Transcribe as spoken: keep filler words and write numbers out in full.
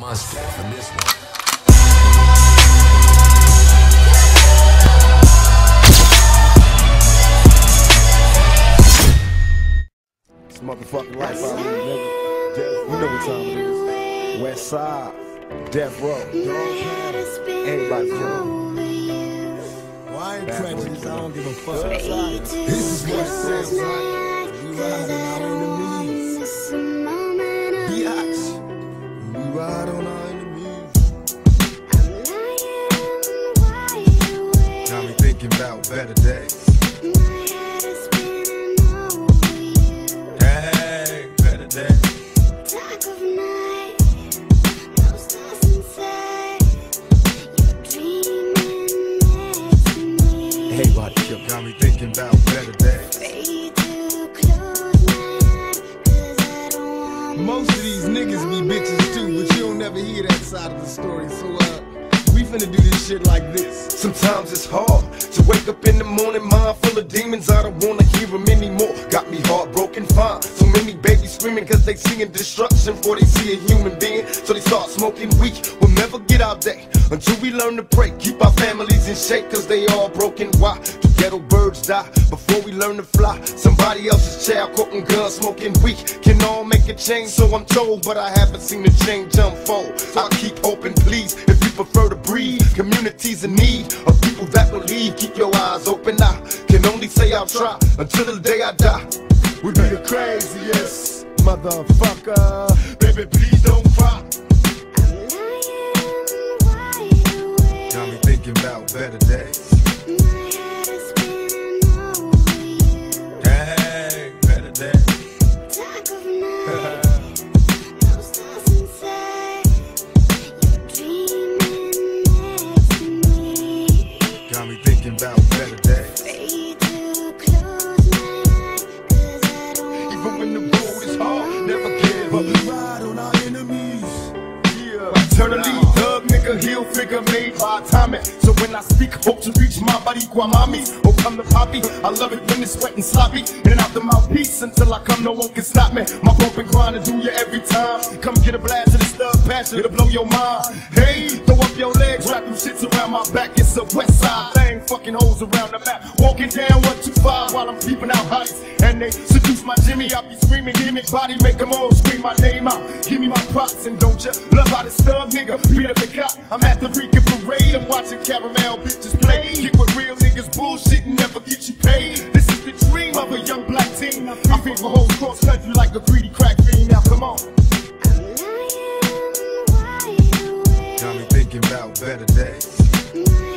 mustard for this one. It's motherfucking life out here, nigga. Death, you know what time it is. West Side, Death Row. Everybody know. Well, I ain't prejudiced, I don't give a fuck. This is what it sounds like. We ride on our enemies. Biatch. We ride on our enemies. Got me thinking about better days. Hey, better days. Everybody shook. Got me thinking about better days. Most of these niggas be bitches too, but you don't never hear that side of the story. So, uh, we finna do this shit like this. Sometimes it's hard to wake up in the morning, mind full of demons. I don't wanna hear them anymore. Got me heartbroken, fine. So many babies screaming cause they seeing destruction before they see a human being. So they start smoking weed. We'll never get our day until we learn to pray. Keep our families in shape cause they all broken. Why do ghetto birds die before we learn to fly? Somebody else's child quoting guns, smoking weed can all make a change. So I'm told, but I haven't seen the change unfold. So I keep hoping, please, if you prefer to breathe. Communities in need of people that believe. Keep your eyes open. I can only say I'll try until the day I die. We be the craziest motherfucker. Baby, please don't cry. Got me thinking about better days. Hey, better days. Got me thinking about better days. Even when the road is hard, never give up. We ride on our enemies. Yeah. Eternally thug nigga, heel figure made by timing. So when I speak, hope to reach my body, guamami. Oh, come to poppy. I love it when it's wet and sloppy. In and out the mouthpiece until I come, no one can stop me. My broken grind do you every time. Come get a blast of this thug passion, it'll blow your mind. Hey, throw up your legs, wrap them shits around my back. It's a west side thing, fucking holes around the map. Walking down one two five while I'm peeping out heights. And they seduce my Jimmy, I be screaming, give me body, make them all scream my name out. Give me my props and don't you love how this thug nigga beat up the cop. I'm at the Rican parade, I'm watching caramel bitches play. Get with real niggas bullshit and never get you paid. This is the dream of a young black teen. I feel for hoes cross country like a greedy crack fiend. Now come on. Got me thinking about better days.